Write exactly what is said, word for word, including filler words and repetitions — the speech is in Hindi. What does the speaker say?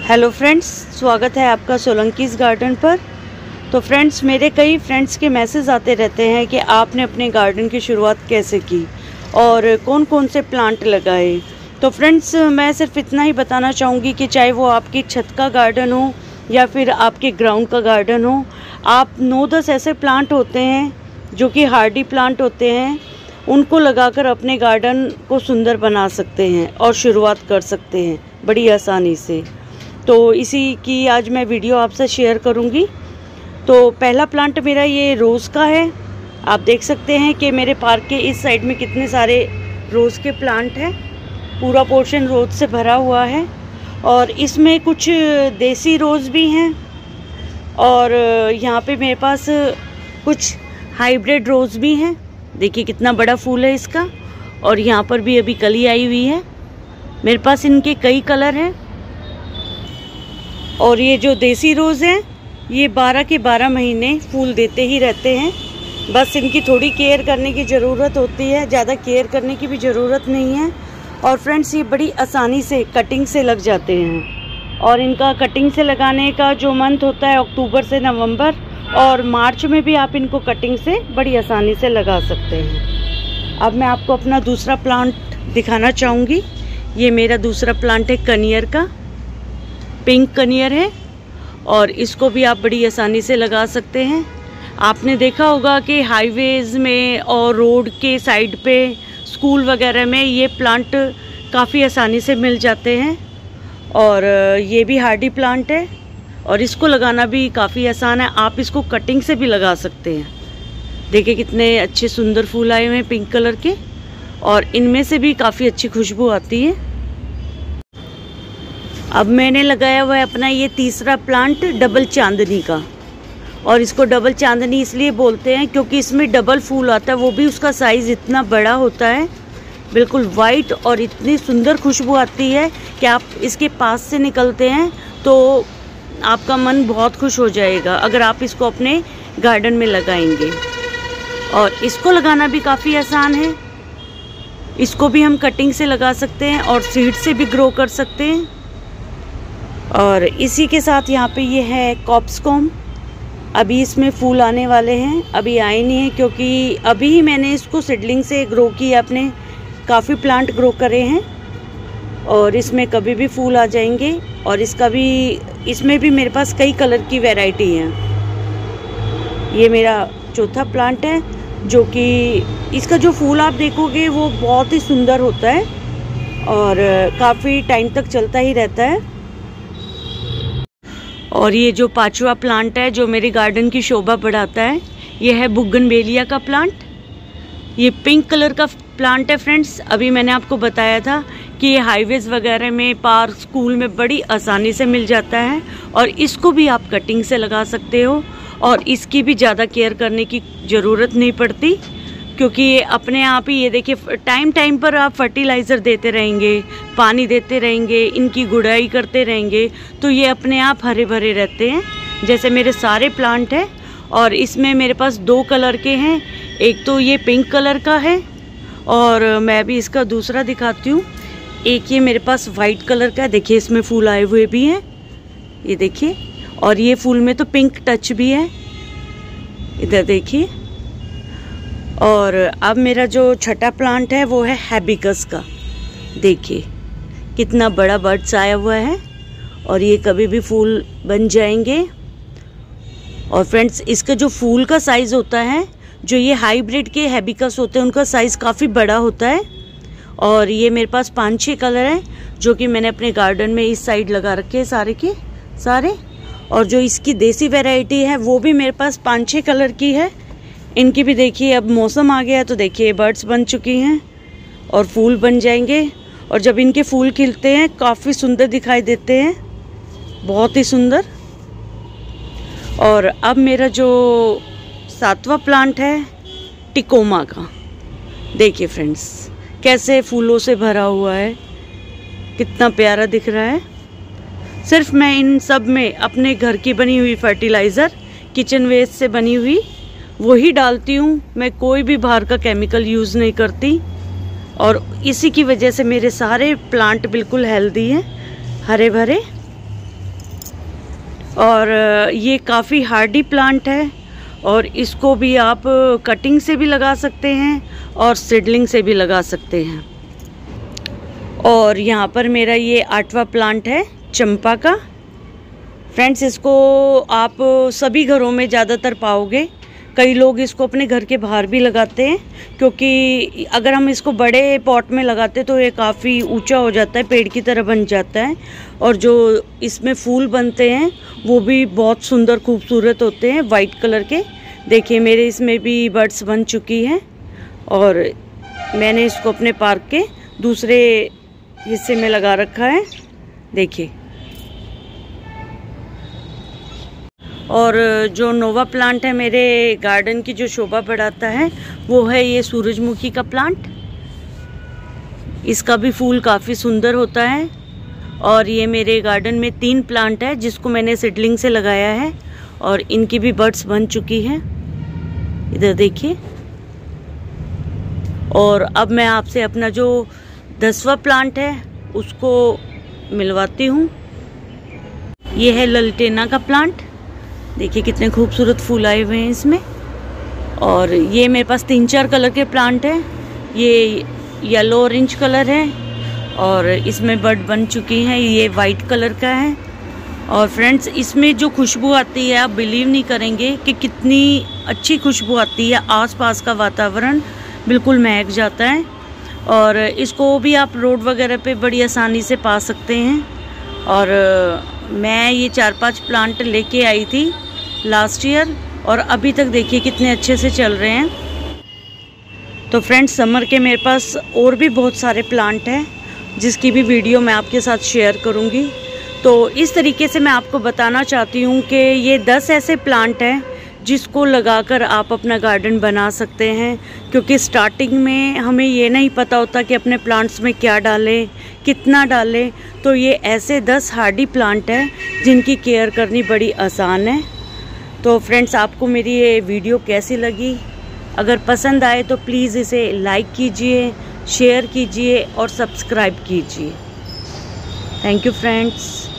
हेलो फ्रेंड्स, स्वागत है आपका सोलंकीज़ गार्डन पर। तो फ्रेंड्स, मेरे कई फ्रेंड्स के मैसेज आते रहते हैं कि आपने अपने गार्डन की शुरुआत कैसे की और कौन कौन से प्लांट लगाए। तो फ्रेंड्स, मैं सिर्फ इतना ही बताना चाहूँगी कि चाहे वो आपकी छत का गार्डन हो या फिर आपके ग्राउंड का गार्डन हो, आप नौ दस ऐसे प्लांट होते हैं जो कि हार्डी प्लांट होते हैं, उनको लगाकर अपने गार्डन को सुंदर बना सकते हैं और शुरुआत कर सकते हैं बड़ी आसानी से। तो इसी की आज मैं वीडियो आपसे शेयर करूंगी। तो पहला प्लांट मेरा ये रोज़ का है। आप देख सकते हैं कि मेरे पार्क के इस साइड में कितने सारे रोज़ के प्लांट हैं। पूरा पोर्शन रोज़ से भरा हुआ है और इसमें कुछ देसी रोज़ भी हैं और यहाँ पे मेरे पास कुछ हाइब्रिड रोज़ भी हैं। देखिए कितना बड़ा फूल है इसका और यहाँ पर भी अभी कली आई हुई है। मेरे पास इनके कई कलर हैं और ये जो देसी रोज़ हैं ये बारह के बारह महीने फूल देते ही रहते हैं। बस इनकी थोड़ी केयर करने की ज़रूरत होती है, ज़्यादा केयर करने की भी ज़रूरत नहीं है। और फ्रेंड्स, ये बड़ी आसानी से कटिंग से लग जाते हैं और इनका कटिंग से लगाने का जो मंथ होता है अक्टूबर से नवंबर, और मार्च में भी आप इनको कटिंग से बड़ी आसानी से लगा सकते हैं। अब मैं आपको अपना दूसरा प्लांट दिखाना चाहूँगी। ये मेरा दूसरा प्लांट है कनियर का, पिंक कनियर है और इसको भी आप बड़ी आसानी से लगा सकते हैं। आपने देखा होगा कि हाईवेज़ में और रोड के साइड पे, स्कूल वगैरह में ये प्लांट काफ़ी आसानी से मिल जाते हैं और ये भी हार्डी प्लांट है और इसको लगाना भी काफ़ी आसान है। आप इसको कटिंग से भी लगा सकते हैं। देखिए कितने अच्छे सुंदर फूल आए हुए हैं पिंक कलर के और इनमें से भी काफ़ी अच्छी खुशबू आती है। अब मैंने लगाया हुआ है अपना ये तीसरा प्लांट डबल चांदनी का, और इसको डबल चांदनी इसलिए बोलते हैं क्योंकि इसमें डबल फूल आता है, वो भी उसका साइज़ इतना बड़ा होता है, बिल्कुल वाइट, और इतनी सुंदर खुशबू आती है कि आप इसके पास से निकलते हैं तो आपका मन बहुत खुश हो जाएगा अगर आप इसको अपने गार्डन में लगाएंगे। और इसको लगाना भी काफ़ी आसान है। इसको भी हम कटिंग से लगा सकते हैं और सीड से भी ग्रो कर सकते हैं। और इसी के साथ यहाँ पे ये है कॉप्सकॉम। अभी इसमें फूल आने वाले हैं, अभी आए नहीं हैं क्योंकि अभी ही मैंने इसको सीडलिंग से ग्रो किया। अपने काफ़ी प्लांट ग्रो करे हैं और इसमें कभी भी फूल आ जाएंगे। और इसका भी इसमें भी मेरे पास कई कलर की वैरायटी हैं। ये मेरा चौथा प्लांट है जो कि इसका जो फूल आप देखोगे वो बहुत ही सुंदर होता है और काफ़ी टाइम तक चलता ही रहता है। और ये जो पांचवा प्लांट है जो मेरे गार्डन की शोभा बढ़ाता है, ये है बुगनवेलिया का प्लांट। ये पिंक कलर का प्लांट है फ्रेंड्स। अभी मैंने आपको बताया था कि ये हाईवेज वगैरह में, पार्क, स्कूल में बड़ी आसानी से मिल जाता है और इसको भी आप कटिंग से लगा सकते हो और इसकी भी ज़्यादा केयर करने की ज़रूरत नहीं पड़ती क्योंकि ये अपने आप ही, ये देखिए, टाइम टाइम पर आप फर्टिलाइज़र देते रहेंगे, पानी देते रहेंगे, इनकी गुड़ाई करते रहेंगे तो ये अपने आप हरे भरे रहते हैं, जैसे मेरे सारे प्लांट हैं। और इसमें मेरे पास दो कलर के हैं, एक तो ये पिंक कलर का है और मैं भी इसका दूसरा दिखाती हूँ। एक ये मेरे पास वाइट कलर का है, देखिए इसमें फूल आए हुए भी हैं, ये देखिए, और ये फूल में तो पिंक टच भी है, इधर देखिए। और अब मेरा जो छठा प्लांट है वो है हैबिस्कस का। देखिए कितना बड़ा बड्स आया हुआ है और ये कभी भी फूल बन जाएंगे। और फ्रेंड्स, इसका जो फूल का साइज़ होता है, जो ये हाइब्रिड के हैबिस्कस होते हैं उनका साइज़ काफ़ी बड़ा होता है। और ये मेरे पास पाँच छः कलर हैं जो कि मैंने अपने गार्डन में इस साइड लगा रखे हैं सारे के सारे। और जो इसकी देसी वैरायटी है वो भी मेरे पास पाँच छः कलर की है। इनकी भी देखिए, अब मौसम आ गया तो देखिए बर्ड्स बन चुकी हैं और फूल बन जाएंगे। और जब इनके फूल खिलते हैं काफ़ी सुंदर दिखाई देते हैं, बहुत ही सुंदर। और अब मेरा जो सातवां प्लांट है टिकोमा का, देखिए फ्रेंड्स कैसे फूलों से भरा हुआ है, कितना प्यारा दिख रहा है। सिर्फ मैं इन सब में अपने घर की बनी हुई फर्टिलाइज़र, किचन वेस्ट से बनी हुई, वही डालती हूँ। मैं कोई भी बाहर का केमिकल यूज़ नहीं करती और इसी की वजह से मेरे सारे प्लांट बिल्कुल हेल्दी हैं, हरे भरे। और ये काफ़ी हार्डी प्लांट है और इसको भी आप कटिंग से भी लगा सकते हैं और सीडलिंग से भी लगा सकते हैं। और यहाँ पर मेरा ये आठवां प्लांट है चंपा का। फ्रेंड्स, इसको आप सभी घरों में ज़्यादातर पाओगे। कई लोग इसको अपने घर के बाहर भी लगाते हैं, क्योंकि अगर हम इसको बड़े पॉट में लगाते तो ये काफ़ी ऊंचा हो जाता है, पेड़ की तरह बन जाता है। और जो इसमें फूल बनते हैं वो भी बहुत सुंदर खूबसूरत होते हैं, वाइट कलर के। देखिए मेरे इसमें भी बर्ड्स बन चुकी हैं और मैंने इसको अपने पार्क के दूसरे हिस्से में लगा रखा है, देखिए। और जो नोवा प्लांट है मेरे गार्डन की जो शोभा बढ़ाता है वो है ये सूरजमुखी का प्लांट। इसका भी फूल काफ़ी सुंदर होता है। और ये मेरे गार्डन में तीन प्लांट है जिसको मैंने सीडलिंग से लगाया है और इनकी भी बड्स बन चुकी हैं, इधर देखिए। और अब मैं आपसे अपना जो दसवां प्लांट है उसको मिलवाती हूँ। ये है ललटेना का प्लांट, देखिए कितने खूबसूरत फूल आए हुए हैं इसमें। और ये मेरे पास तीन चार कलर के प्लांट हैं। ये येलो ऑरेंज कलर है और इसमें बड बन चुकी हैं। ये वाइट कलर का है। और फ्रेंड्स, इसमें जो खुशबू आती है आप बिलीव नहीं करेंगे कि कितनी अच्छी खुशबू आती है। आसपास का वातावरण बिल्कुल महक जाता है। और इसको भी आप रोड वगैरह पे बड़ी आसानी से पा सकते हैं। और मैं ये चार पांच प्लांट लेके आई थी लास्ट ईयर और अभी तक देखिए कितने अच्छे से चल रहे हैं। तो फ्रेंड्स, समर के मेरे पास और भी बहुत सारे प्लांट हैं जिसकी भी वीडियो मैं आपके साथ शेयर करूंगी। तो इस तरीके से मैं आपको बताना चाहती हूँ कि ये दस ऐसे प्लांट हैं जिसको लगाकर आप अपना गार्डन बना सकते हैं। क्योंकि स्टार्टिंग में हमें ये नहीं पता होता कि अपने प्लांट्स में क्या डालें, कितना डालें। तो ये ऐसे दस हार्डी प्लांट हैं जिनकी केयर करनी बड़ी आसान है। तो फ्रेंड्स, आपको मेरी ये वीडियो कैसी लगी? अगर पसंद आए तो प्लीज़ इसे लाइक कीजिए, शेयर कीजिए और सब्सक्राइब कीजिए। Thank you friends.